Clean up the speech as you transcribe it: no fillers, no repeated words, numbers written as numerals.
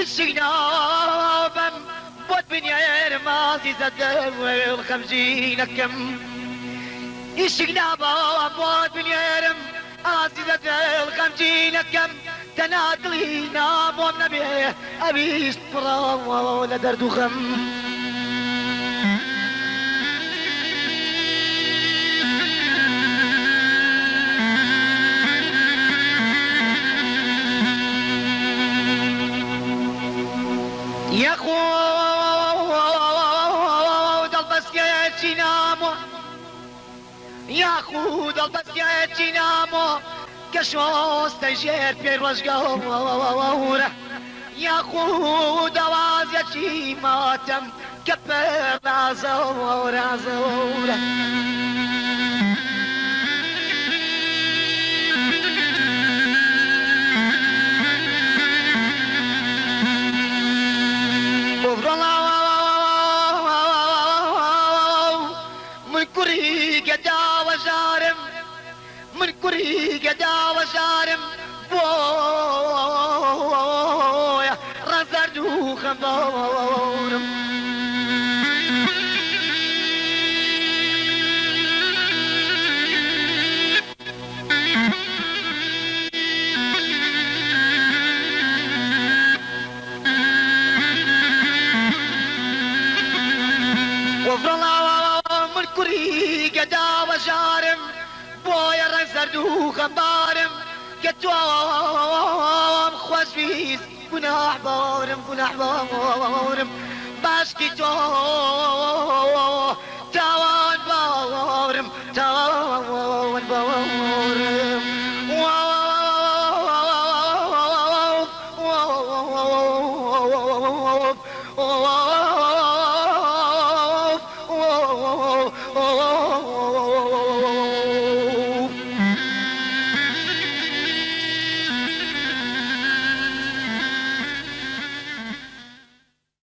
الشقنابم بود بنير مازي زد الخمجينكم الشقنابم بود بنير مازي زد الخمجينكم تنادلي نام ومنبيه أبي استرا ولا درد خم يا خود البسكيتي نامو يا خود البسكيتي نامو كشو استجير في الرجقورة يا خود وازيتي ماتم كبر عزورة عزورة من كري قدا وجارم من كري قدا وجارم بويا رزردو خمورم من كري قدا وجارم بويا رزردو خمبارم كتوام خوش فيز قناح بارم قناح بارم باشكي تاوان بارم تاوان بارم